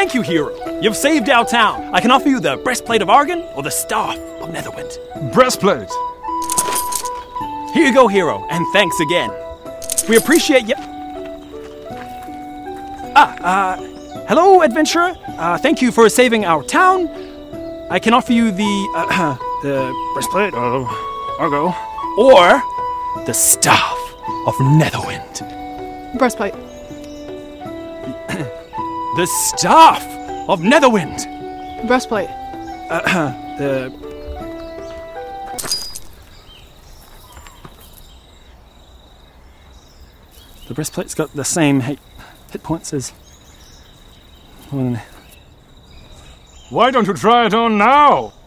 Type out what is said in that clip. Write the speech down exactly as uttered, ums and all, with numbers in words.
Thank you, hero. You've saved our town. I can offer you the breastplate of Argon or the staff of Netherwind. Breastplate. Here you go, hero, and thanks again. We appreciate you. Ah, uh, hello, adventurer. Uh, thank you for saving our town. I can offer you the, uh, the breastplate of Argo or the staff of Netherwind. Breastplate. The staff of Netherwind. Breastplate. Uh, the... The breastplate's got the same hit, hit points as... Why don't you try it on now?